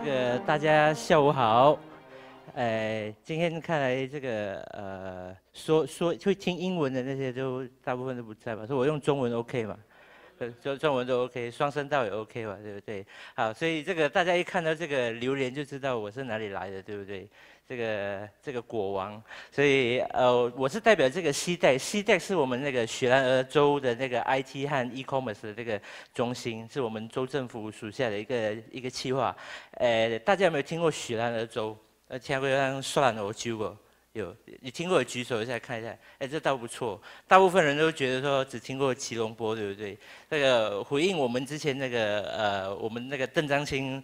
大家下午好。今天看来说会听英文的那些都大部分都不在吧？所以我用中文 OK 嘛？中文都 OK，双声道也 OK 嘛，对不对？好，所以大家一看到这个榴莲就知道我是哪里来的，对不对？这个果王，所以我是代表这个西带是我们那个雪兰莪州的那个 IT 和 e-commerce 的这个中心，是我们州政府属下的一个企划。大家有没有听过雪兰莪州？听过像雪兰莪州过？有，你听过的举手一下看一下。这倒不错。大部分人都觉得说只听过吉隆坡，对不对？这个回应我们之前我们那个邓章清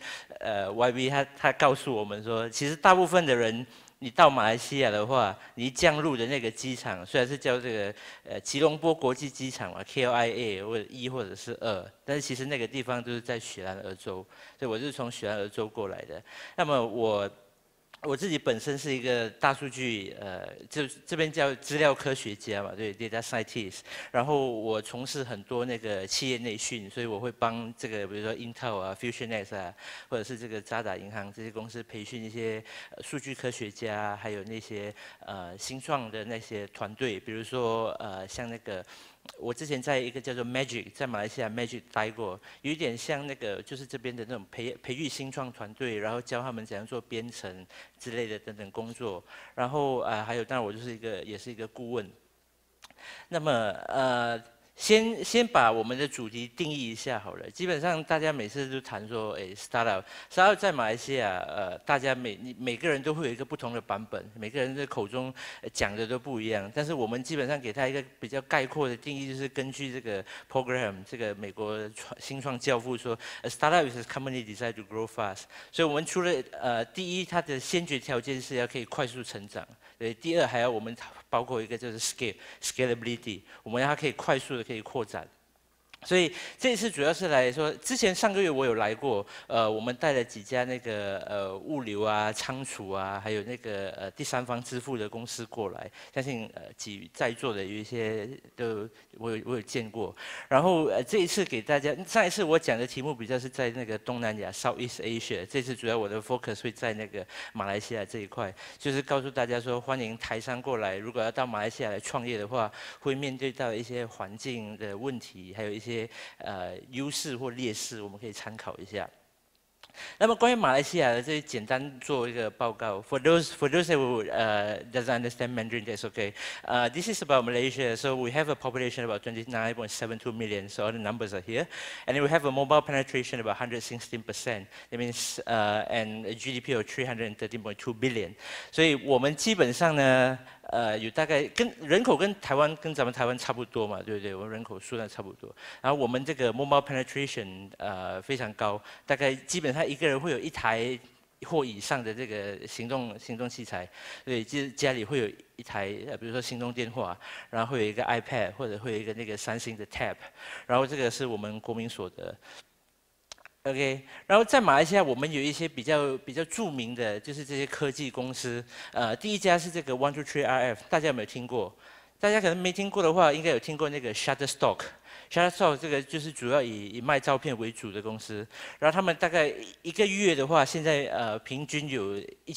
YB 他告诉我们说，其实大部分的人，你到马来西亚的话，你降落的那个机场虽然是叫这个吉隆坡国际机场嘛 ，KLIA 或者1或者是2，但是其实那个地方都是在雪兰莪州，所以我是从雪兰莪州过来的。那么我自己本身是一个大数据，这边叫资料科学家嘛，对 ，data scientist。然后我从事很多那个企业内训，所以我会帮这个，比如说 Intel 啊、FusionX 啊，或者是这个渣打银行这些公司培训一些数据科学家，还有那些新创的那些团队，比如说像那个。我之前在一个叫做 Magic， 在马来西亚 Magic 待过，有一点像那个就是这边的那种培育新创团队，然后教他们怎样做编程之类的等等工作。然后还有当然我就是也是一个顾问。那么先把我们的主题定义一下好了。基本上大家每次都谈说，startup 在马来西亚，大家每个人都会有一个不同的版本，每个人的口中讲的都不一样。但是我们基本上给他一个比较概括的定义，就是根据这个 program， 这个美国新创教父说 ，a startup is a company designed to grow fast。所以我们除了第一，它的先决条件是要可以快速成长。对，第二还要我们包括一个就是 scalability， 我们要它可以快速的可以扩展。所以这一次主要是来说，之前上个月我有来过，我们带了几家那个物流啊、仓储啊，还有那个第三方支付的公司过来，相信在座的有一些都我有见过。然后这一次给大家，上一次我讲的题目比较是在那个东南亚 Southeast Asia， 这次主要我的 focus 会在那个马来西亚这一块，就是告诉大家说，欢迎台商过来，如果要到马来西亚来创业的话，会面对到一些环境的问题，还有一些优势或劣势，我们可以参考一下。那么关于马来西亚的这简单做一个报告。For those who doesn't understand Mandarin, that's okay. This is about Malaysia. So we have a population about 29.72 million. So all the numbers are here, and we have a mobile penetration about 116%. That means and a GDP of 313.2 billion. 所以我们基本上呢。有大概人口跟咱们台湾差不多嘛，对不对？我们人口数量差不多，然后我们这个 mobile penetration 非常高，大概基本上一个人会有一台或以上的这个行动器材，所以就是家里会有一台比如说行动电话，然后会有一个 iPad 或者会有一个那个三星的 Tab， 然后这个是我们国民所得。OK， 然后在马来西亚，我们有一些比较著名的，就是这些科技公司。第一家是这个 123RF， 大家有没有听过？大家可能没听过的话，应该有听过那个 Shutterstock。Shutterstock 这个就是主要以卖照片为主的公司。然后他们大概一个月的话，现在平均有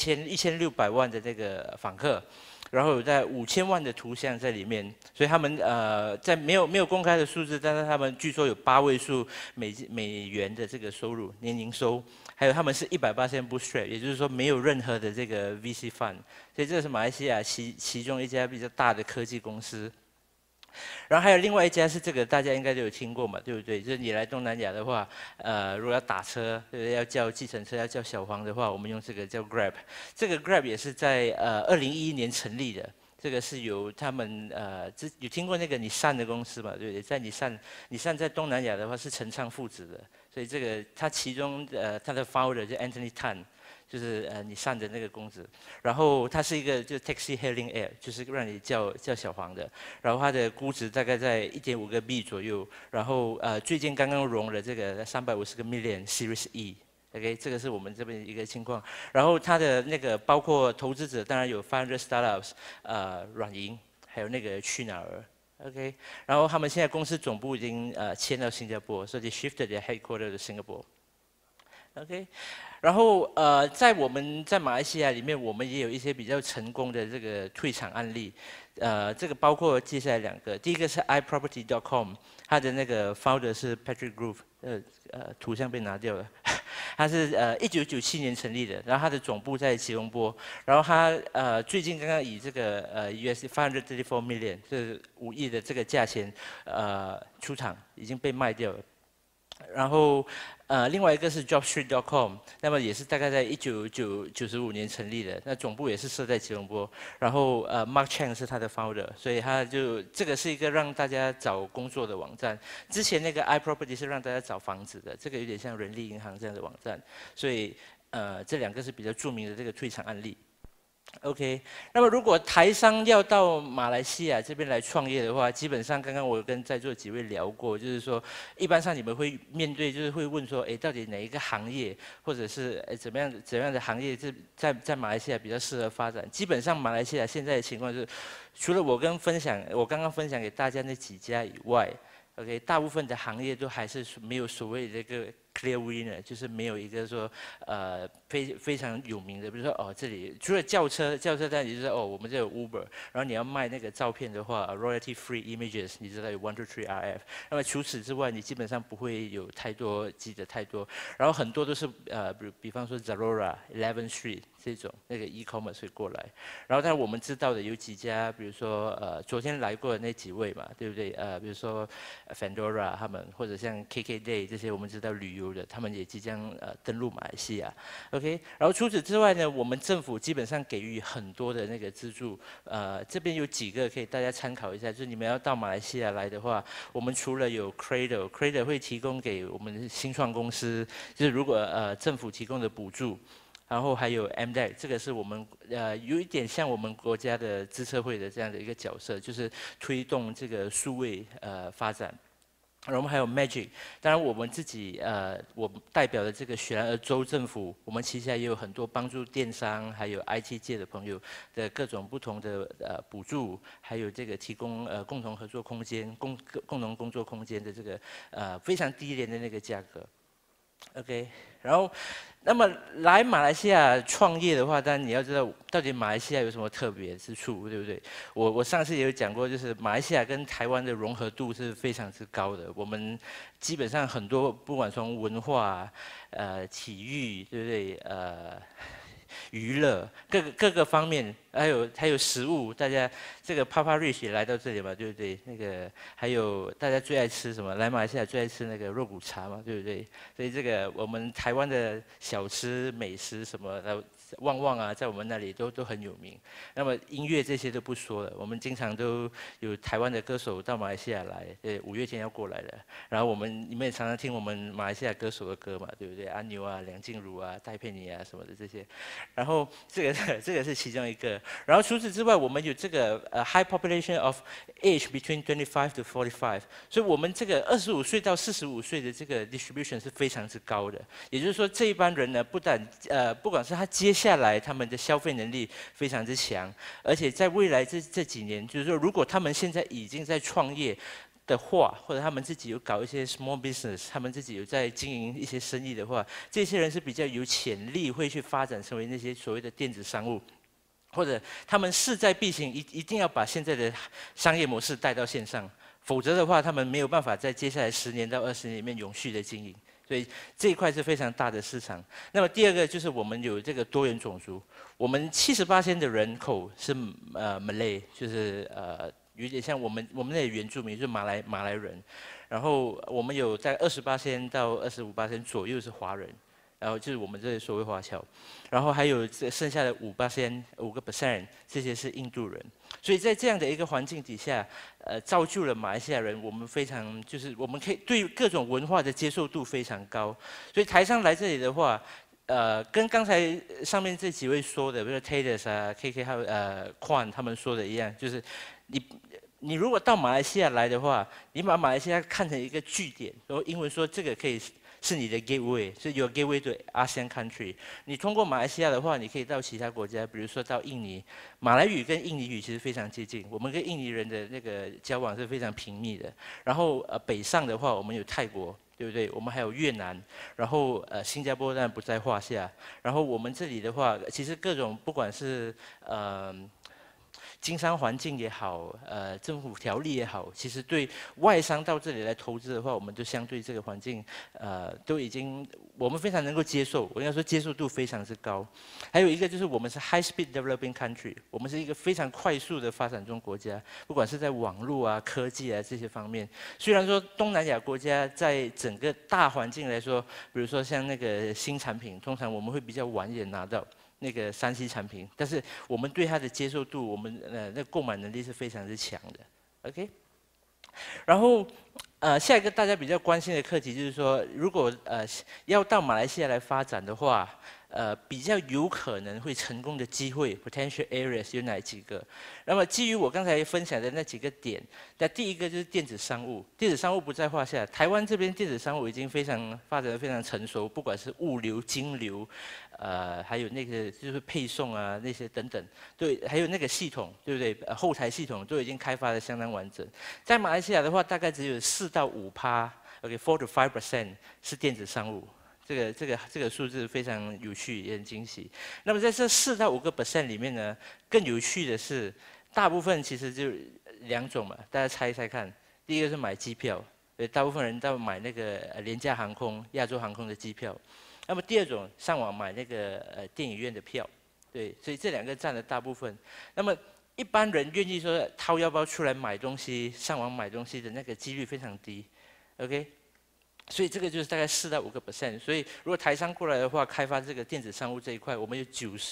1600万的这个访客。然后有在5000万的图像在里面，所以他们在没有公开的数字，但是他们据说有8位数美元的这个收入年营收，还有他们是180% bootstrap， 也就是说没有任何的这个 VC fund， 所以这是马来西亚其中一家比较大的科技公司。然后还有另外一家是这个大家应该都有听过嘛，对不对？就是你来东南亚的话，如果要打车，对不对？要叫计程车，要叫小黄的话，我们用这个叫 Grab。这个 Grab 也是在2011年成立的。这个是由他们有听过那个你善的公司嘛，对不对？在你善在东南亚的话是陈昌父子的，所以这个他其中他的 founder 就 Anthony Tan。就是你上的那个公司，然后它是一个就 taxi hailing app， 就是让你叫小黄的，然后它的估值大概在1.5个 B 左右，然后最近刚刚融了这个350个 million Series E。OK， 这个是我们这边一个情况。然后它的那个包括投资者，当然有 500 startups， 软银，还有那个去哪儿。OK， 然后他们现在公司总部已经迁到新加坡，所以 they shifted their headquarters to Singapore。 OK，然后在我们在马来西亚里面，我们也有一些比较成功的这个退场案例，这个包括接下来2个，第一个是 iProperty.com， 它的那个 founder 是 Patrick Grove， 图像被拿掉了，它是1997年成立的，然后它的总部在吉隆坡，然后它最近刚刚以这个US$534 million， 就是5亿的这个价钱出场，已经被卖掉了。然后另外一个是 JobStreet.com， 那么也是大概在1995年成立的，那总部也是设在吉隆坡。然后Mark Chang 是他的 founder， 所以他就这个是一个让大家找工作的网站。之前那个 iProperty 是让大家找房子的，这个有点像人力银行这样的网站。所以这2个是比较著名的这个退场案例。OK， 那么如果台商要到马来西亚这边来创业的话，基本上刚刚我跟在座几位聊过，就是说，一般上你们会面对，就是会问说，到底哪一个行业，或者是怎么样的行业是在马来西亚比较适合发展？基本上马来西亚现在的情况是，除了我刚刚分享给大家那几家以外，OK， 大部分的行业都还是没有所谓的这个 clear winner， 就是没有一个说非常有名的，比如说这里除了轿车当然就是我们这有 Uber， 然后你要卖那个照片的话，royalty free images， 你知道有 123 RF， 那么除此之外，你基本上不会有记得太多，然后很多都是比方说 Zalora、11 Street 这种那个 e-commerce 会过来，然后但我们知道的有几家，比如说昨天来过的那几位嘛，对不对？比如说 Fandora 他们，或者像 KKday 这些我们知道旅游的，他们也即将登陆马来西亚。OK， 然后除此之外呢，我们政府基本上给予很多的那个资助，这边有几个可以大家参考一下，就是你们要到马来西亚来的话，我们除了有 Cradle 会提供给我们新创公司，就是如果政府提供的补助。然后还有 MDEC， 这个是我们有一点像我们国家的资策会的这样的一个角色，就是推动这个数位发展。然后我们还有 Magic， 当然我们自己我代表的这个雪兰莪州政府，我们旗下也有很多帮助电商还有 IT 界的朋友的各种不同的补助，还有这个提供共同合作空间、共同工作空间的这个非常低廉的那个价格。OK， 然后，那么来马来西亚创业的话，当然你要知道到底马来西亚有什么特别之处，对不对？我上次也有讲过，就是马来西亚跟台湾的融合度是非常之高的。我们基本上很多，不管从文化、体育，对不对？娱乐各个方面，还有食物，大家这个 Papa Rich 也来到这里嘛，对不对？那个还有大家最爱吃什么？来马来西亚最爱吃那个肉骨茶嘛，对不对？所以这个我们台湾的小吃美食什么的，旺旺啊，在我们那里都很有名。那么音乐这些都不说了，我们经常都有台湾的歌手到马来西亚来，5月天要过来了。然后你们也常常听我们马来西亚歌手的歌嘛，对不对？阿牛啊、梁静茹啊、戴佩妮啊什么的这些。然后这个是其中一个。然后除此之外，我们有这个high population of age between 25 to 45，所以我们这个25岁到45岁的这个 distribution 是非常之高的。也就是说，这一班人呢，不管是他接下来他们的消费能力非常之强，而且在未来这几年，就是说，如果他们现在已经在创业的话，或者他们自己有搞一些 small business， 他们自己有在经营一些生意的话，这些人是比较有潜力会去发展成为那些所谓的电子商务，或者他们势在必行，一定要把现在的商业模式带到线上，否则的话，他们没有办法在接下来10年到20年里面永续的经营。所以这一块是非常大的市场。那么第二个就是我们有这个多元种族，我们78%的人口是Malay， 就是有点像我们那里原住民，就是马来人。然后我们有在28%到25%左右是华人，然后就是我们这里所谓华侨，然后还有剩下的5%，这些是印度人。所以在这样的一个环境底下，造就了马来西亚人，我们非常就是我们可以对各种文化的接受度非常高。所以台商来这里的话，跟刚才上面这几位说的，比如说 Taylor 啊、KK 还有Quan 他们说的一样，就是你如果到马来西亚来的话，你把马来西亚看成一个据点，然后英文说这个可以是你的 gateway， 是 your gateway to ASEAN country。你通过马来西亚的话，你可以到其他国家，比如说到印尼。马来语跟印尼语其实非常接近，我们跟印尼人的那个交往是非常频密的。然后北上的话，我们有泰国。 对不对？我们还有越南，然后新加坡当然不在话下。然后我们这里的话，其实各种不管是经商环境也好，政府条例也好，其实对外商到这里来投资的话，我们都相对这个环境，都已经我们非常能够接受，我应该说接受度非常之高。还有一个就是我们是 high speed developing country， 我们是一个非常快速的发展中国家，不管是在网络啊、科技啊这些方面。虽然说东南亚国家在整个大环境来说，比如说像那个新产品，通常我们会比较晚一点拿到。那个3C 产品，但是我们对它的接受度，我们那购买能力是非常之强的，OK。然后下一个大家比较关心的课题就是说，如果要到马来西亚来发展的话，比较有可能会成功的机会 （potential areas） 有哪几个？那么基于我刚才分享的那几个点，那第一个就是电子商务，电子商务不在话下。台湾这边电子商务已经发展得非常成熟，不管是物流、金流，还有那个就是配送啊那些等等，对，还有那个系统，对不对？后台系统都已经开发得相当完整。在马来西亚的话，大概只有4到5%，OK，4 to 5% 是电子商务。这个数字非常有趣，也很惊喜。那么在这4到5% 里面呢，更有趣的是，大部分其实就2种嘛，大家猜一猜看。第一个是买机票，大部分人都买那个廉价航空、亚洲航空的机票。那么第二种，上网买那个电影院的票，对，所以这2个占了大部分。那么一般人愿意说掏腰包出来买东西、上网买东西的那个几率非常低，OK。所以这个就是大概4到5%。所以如果台商过来的话，开发这个电子商务这一块，我们有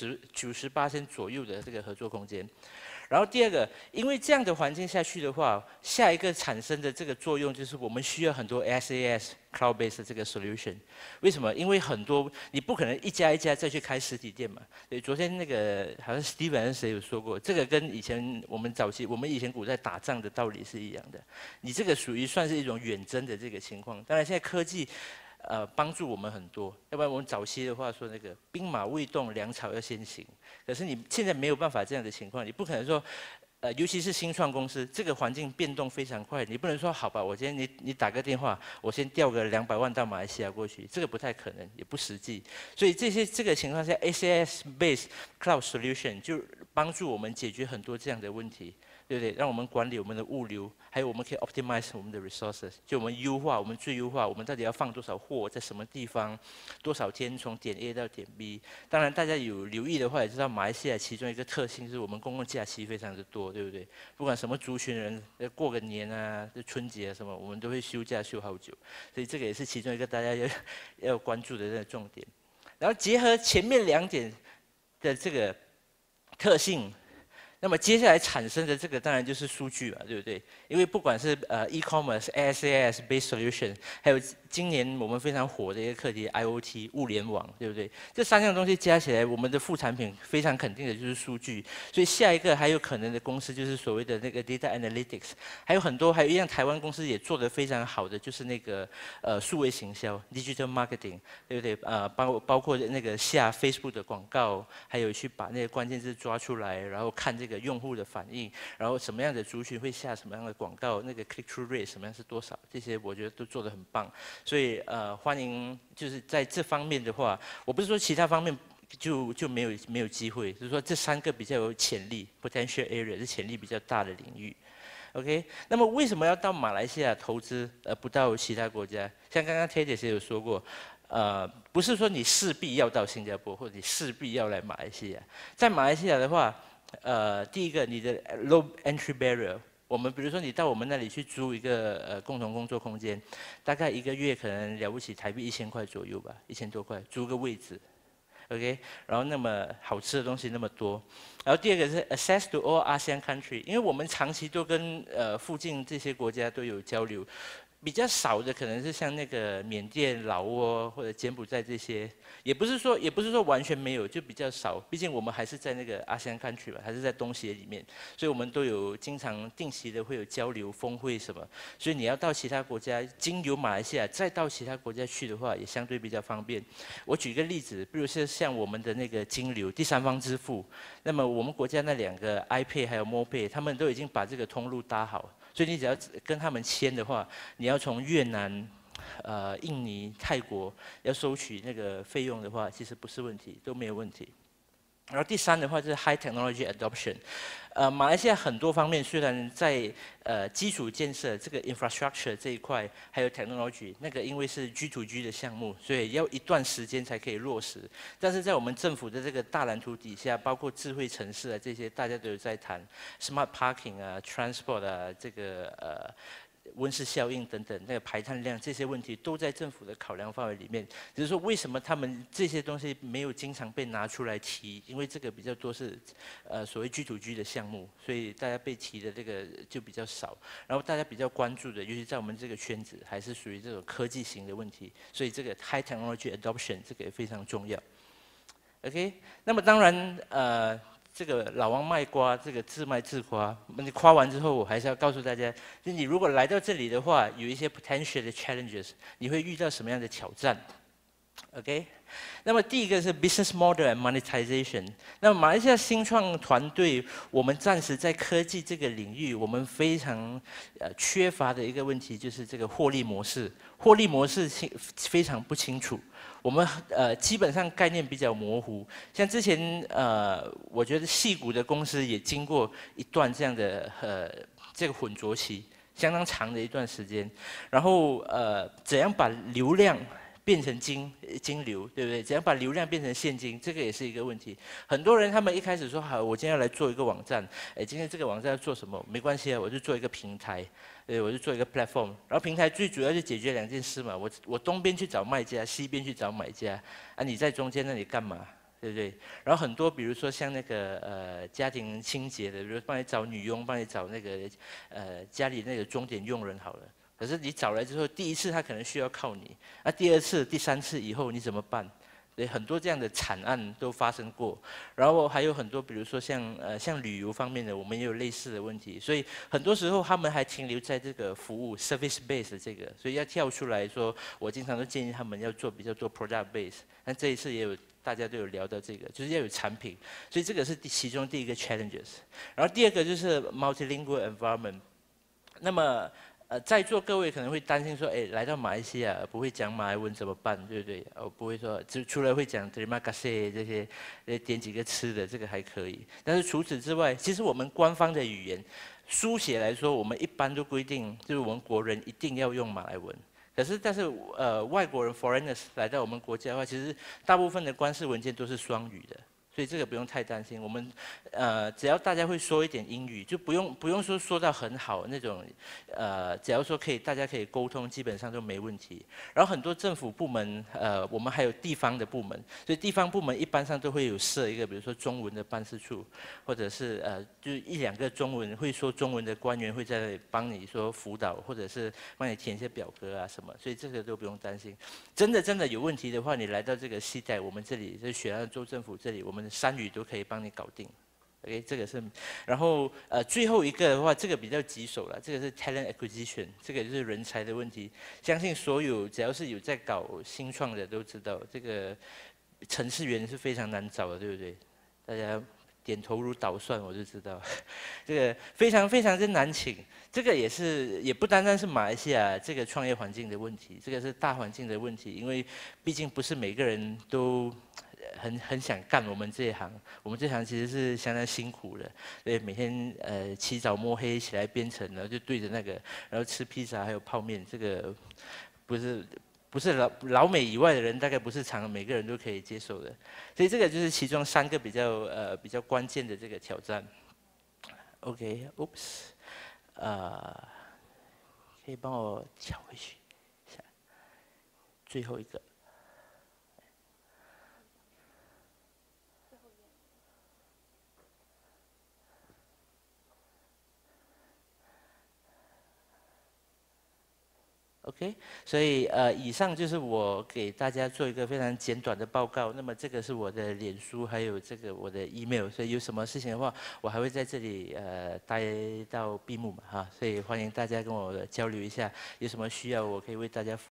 98%左右的这个合作空间。然后第二个，因为这样的环境下去的话，下一个产生的这个作用就是我们需要很多 SaaS cloud-based 的这个 solution。为什么？因为很多你不可能一家一家再去开实体店嘛。对，昨天那个好像 Steven 还是谁有说过，这个跟以前我们以前古代打仗的道理是一样的。你这个属于算是一种远征的这个情况。当然现在科技。帮助我们很多，要不然我们早期的话说那个兵马未动，粮草要先行。可是你现在没有办法这样的情况，你不可能说，尤其是新创公司，这个环境变动非常快，你不能说好吧，我今天你打个电话，我先调个200万到马来西亚过去，这个不太可能，也不实际。所以这个情况下，SaaS based cloud solution 就帮助我们解决很多这样的问题。对不对？让我们管理我们的物流，还有我们可以 optimize 我们的 resources， 就我们优化，我们最优化，我们到底要放多少货在什么地方，多少天从点 A 到点 B。当然，大家有留意的话，也知道马来西亚其中一个特性是我们公共假期非常的多，对不对？不管什么族群人，过个年啊、春节啊什么，我们都会休假休好久，所以这个也是其中一个大家要关注的这个重点。然后结合前面2点的这个特性。那么接下来产生的这个当然就是数据了，对不对？因为不管是e-commerce、SaaS-based solution， 还有今年我们非常火的一个课题 IoT 物联网，对不对？这3样东西加起来，我们的副产品非常肯定的就是数据。所以下一个还有可能的公司就是所谓的那个 data analytics， 还有一样台湾公司也做得非常好的就是那个数位行销 digital marketing， 对不对？包括那个下 Facebook 的广告，还有去把那个关键字抓出来，然后看这个用户的反应，然后什么样的族群会下什么样的广告，那个 click through rate 什么样是多少，这些我觉得都做得很棒。所以欢迎就是在这方面的话，我不是说其他方面就没有机会，就是说这3个比较有潜力 potential area 是潜力比较大的领域。OK， 那么为什么要到马来西亚投资，而不到其他国家？像刚刚 Teddy 也有说过，不是说你势必要到新加坡，或者你势必要来马来西亚。在马来西亚的话，第一个你的 low entry barrier。我们比如说你到我们那里去租一个共同工作空间，大概1个月可能了不起台币1000块左右吧，1000多块租个位置 ，OK， 然后那么好吃的东西那么多，然后第二个是 access to all ASEAN country， 因为我们长期都跟附近这些国家都有交流。比较少的可能是像那个缅甸、老挝或者柬埔寨这些，也不是说完全没有，就比较少。毕竟我们还是在那个ASEAN country 吧，还是在东协里面，所以我们都有经常定期的会有交流、峰会什么。所以你要到其他国家，经由马来西亚再到其他国家去的话，也相对比较方便。我举一个例子，比如是像我们的那个金流第三方支付，那么我们国家那2个 iPay 还有 MoPay， 他们都已经把这个通路搭好。所以你只要跟他们签的话，你要从越南， 印尼、泰国要收取那个费用的话，其实不是问题，都没有问题。然后第三的话就是 high technology adoption，马来西亚很多方面虽然在基础建设这个 infrastructure 这一块，还有 technology 那个因为是 G2G 的项目，所以要一段时间才可以落实。但是在我们政府的这个大蓝图底下，包括智慧城市啊这些，大家都有在谈 smart parking 啊、transport 啊这个温室效应等等，那个排碳量这些问题都在政府的考量范围里面。只是说为什么他们这些东西没有经常被拿出来提？因为这个比较多是所谓 G2G 的项目，所以大家被提的这个就比较少。然后大家比较关注的，尤其在我们这个圈子，还是属于这种科技型的问题。所以这个 high technology adoption 这个也非常重要。OK， 那么当然这个老王卖瓜，这个自卖自夸。你夸完之后，我还是要告诉大家，就你如果来到这里的话，有一些 potential 的 challenges， 你会遇到什么样的挑战 ？OK， 那么第一个是 business model and monetization。那么马来西亚新创团队，我们暂时在科技这个领域，我们非常缺乏的一个问题就是这个获利模式。获利模式非常不清楚。我们基本上概念比较模糊，像之前我觉得矽谷的公司也经过一段这样的这个混浊期，相当长的一段时间。然后怎样把流量变成金流，对不对？怎样把流量变成现金，这个也是一个问题。很多人他们一开始说好，我今天要来做一个网站，今天这个网站要做什么？没关系啊，我就做一个平台。我就做一个 platform， 然后平台最主要就解决2件事嘛，我东边去找卖家，西边去找买家，啊你在中间那里干嘛，对不对？然后很多比如说像那个家庭清洁的，比如帮你找女佣，帮你找那个家里那个钟点用人好了，可是你找来之后，第一次他可能需要靠你，那第2次、第3次以后你怎么办？对，很多这样的惨案都发生过，然后还有很多，比如说像旅游方面的，我们也有类似的问题，所以很多时候他们还停留在这个服务 service base 这个，所以要跳出来说，我经常都建议他们要做比较多 product base， 但这一次也有大家都有聊到这个，就是要有产品，所以这个是其中第一个 challenges， 然后第2个就是 multilingual environment， 那么在座各位可能会担心说，来到马来西亚不会讲马来文怎么办，对不对？不会说，除了会讲 terima kasih 这些，点几个吃的，这个还可以。但是除此之外，其实我们官方的语言，书写来说，我们一般都规定，就是我们国人一定要用马来文。但是外国人 foreigners 来到我们国家的话，其实大部分的官式文件都是双语的。所以这个不用太担心，我们只要大家会说一点英语，就不用说到很好那种，只要说大家可以沟通，基本上都没问题。然后很多政府部门，我们还有地方的部门，所以地方部门一般上都会有设一个，比如说中文的办事处，或者是就1、2个中文会说中文的官员会在那里帮你说辅导，或者是帮你填一些表格啊什么，所以这个都不用担心。真的有问题的话，你来到这个西带，我们这里就是雪兰州政府这里，我们3语都可以帮你搞定。OK， 这个是，然后最后一个的话，这个比较棘手了，这个是 talent acquisition， 这个就是人才的问题。相信所有只要是有在搞新创的都知道，这个程式员是非常难找的，对不对？大家点头如捣蒜，我就知道，这个非常之难请。这个也不单单是马来西亚这个创业环境的问题，这个是大环境的问题，因为毕竟不是每个人都很想干我们这一行，我们这行其实是相当辛苦的，对，每天起早摸黑起来编程，然后就对着那个，然后吃披萨还有泡面，这个不是老美以外的人，大概不是每个人都可以接受的，所以这个就是其中3个比较关键的这个挑战。OK，oops， 可以帮我调回去一下，最后一个。OK， 所以以上就是我给大家做一个非常简短的报告。那么这个是我的脸书，还有这个我的 email， 所以有什么事情的话，我还会在这里待到闭幕嘛哈。所以欢迎大家跟我交流一下，有什么需要我可以为大家服务。